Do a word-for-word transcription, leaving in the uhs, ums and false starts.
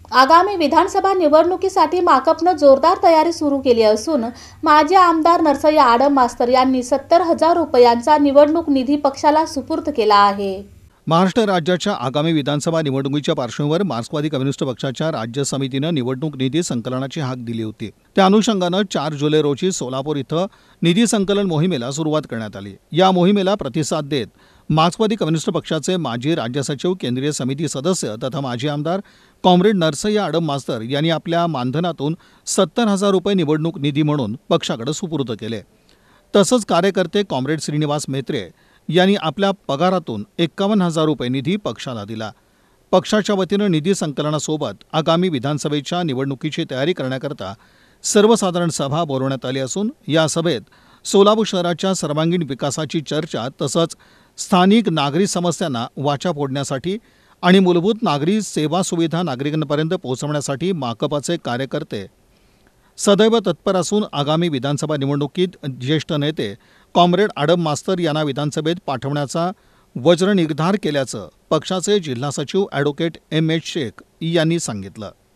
आगामी विधानसभा निवडणुकीसाठी माकपनं जोरदार तयारी सुरू केली असून माजी आमदार नरसय्या आडम मास्तर यांनी सत्तर हजार रुपयांचा निवडणूक निधी पक्षाला सुपूर्द केला आहे। महाराष्ट्र राज्याच्या आगामी विधानसभा निवडणुकीच्या पार्श्वभूमीवर मार्क्सवादी कम्युनिस्ट पक्षाच्या राज्य समितीनं निवडणूक निधी संकलनाची हाक दिली होती। त्या अनुषंगानं चार जुलै रोजी सोलापूर इथं निधी संकलन मोहिमेला सुरुवात करण्यात आली। या मोहिमेला प्रतिसाद देत मार्क्सवादी कम्युनिस्ट पक्षाचे माजी राज्य सचिव, केंद्रीय समिती सदस्य तथा माजी आमदार कॉम्रेड नरसय्या आडम मास्तर यांनी आपल्या मानधनातून सत्तर हजार रुपये निवडणूक निधी म्हणून पक्षाकडे सुपूर्द केले। तसंच कार्यकर्ते कॉम्रेड श्रीनिवास मेत्रे यांनी आपल्या पगारातून एक्कावन्न हजार रुपये निधी पक्षाला दिला। पक्षाच्या वतीनं निधी संकलनासोबत आगामी विधानसभेच्या निवडणुकीची तयारी करण्याकरता सर्वसाधारण सभा बोलवण्यात आली असून या सभेत सोलापूर शहराच्या सर्वांगीण विकासाची चर्चा तसंच स्थानिक नागरी समस्यांना वाचा फोडण्यासाठी आणि मूलभूत नागरी सेवा सुविधा नागरिकांपर्यंत पोहोचवण्यासाठी माकपाचे कार्यकर्ते सदैव तत्पर असून आगामी विधानसभा निवडणुकीत ज्येष्ठ नेते कॉम्रेड आडम मास्तर यांना विधानसभेत पाठवण्याचा वज्र निर्धार केल्याचं पक्षाचे जिल्हा सचिव ॲडव्होकेट एम एच शेख यांनी सांगितलं।